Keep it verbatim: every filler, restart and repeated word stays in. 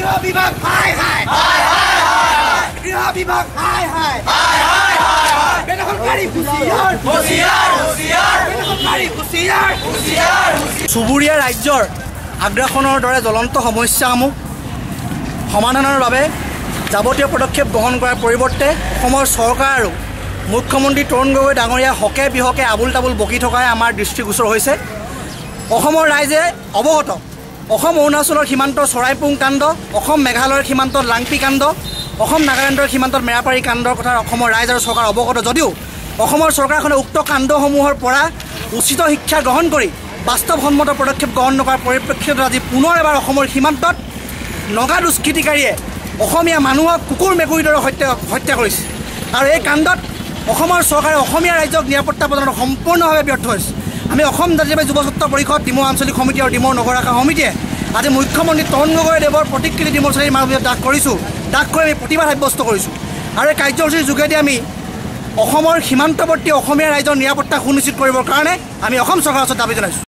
গৃহ বিভাগ হাই হাই হাই হাই হাই গৃহ বিভাগ হাই হাই হাই হাই হাই বেদখলকাৰী হুঁচিয়াৰ হুঁচিয়াৰ হুঁচিয়াৰ বেদখলকাৰী হুঁচিয়াৰ হুঁচিয়াৰ চুবুৰীয়া ৰাজ্যৰ আগ্ৰাসনৰ দৰে জ্বলন্ত সমস্যাসমূহ সমাধানৰ বাবে যাৱতীয় পদক্ষেপ গ্ৰহণ কৰাৰ পৰিৱৰ্তে অসমৰ চৰকাৰ আৰু মুখ্যমন্ত্ৰী তৰুণ গগৈ ডাঙৰীয়া হকে বিহকে আবুল তাবুল বকি থকাই আমাৰ দৃষ্টিগোচৰ হৈছে। অসমৰ ৰাইজে অৱগত অসম অৰুণাচলৰ সীমান্তৰ চৰাইপুং কাণ্ড, অসম মেঘালয়ৰ সীমান্তত লাংপি কাণ্ড, অসম নাগালেণ্ডৰ সীমান্তত মেৰাপাৰী কাণ্ডৰ কথা অসমৰ ৰাইজ আৰু চৰকাৰ অৱগত যদিও অসমৰ চৰকাৰখনে উক্ত কাণ্ডসমূহৰ পৰা উচিত শিক্ষা গ্ৰহণ কৰি বাস্তৱসন্মত পদক্ষেপ গ্ৰহণ নকৰাৰ পৰিপ্ৰেক্ষিতত আজি পুনৰ এবাৰ অসমৰ সীমান্তত নগা দুষ্কৃতিকাৰীয়ে অসমীয়া মানুহক কুকুৰ মেকুৰীৰ দৰে হত্যা হত্যা কৰিছে আৰু এই কাণ্ডত অসমৰ চৰকাৰে অসমীয়া ৰাজ্যক নিৰাপত্তা প্ৰদানত সম্পূৰ্ণভাৱে ব্যৰ্থ হৈছে। আমি অসম জাতীয় যুৱ ছাত্ৰ পৰিষদ ডিমৌ আঞ্চলিক সমিতি আৰু ডিমৌ নগৰ শাখা সমিতিয়ে আজি মুখ্যমন্ত্ৰী তৰুণ গগৈদেৱৰ প্ৰতিকৃতি ডিমৌ চাৰিআলিৰ মাজত দাগ কৰিছোঁ দাগ কৰি আমি প্ৰতিবাদ সাব্যস্ত কৰিছোঁ আৰু এই কাৰ্যসূচীৰ যোগেদি আমি অসমৰ সীমান্তৱৰ্তী অসমীয়া ৰাইজৰ নিৰাপত্তা সুনিশ্চিত কৰিবৰ কাৰণে আমি অসম চৰকাৰৰ ওচৰত দাবী জনাইছোঁ।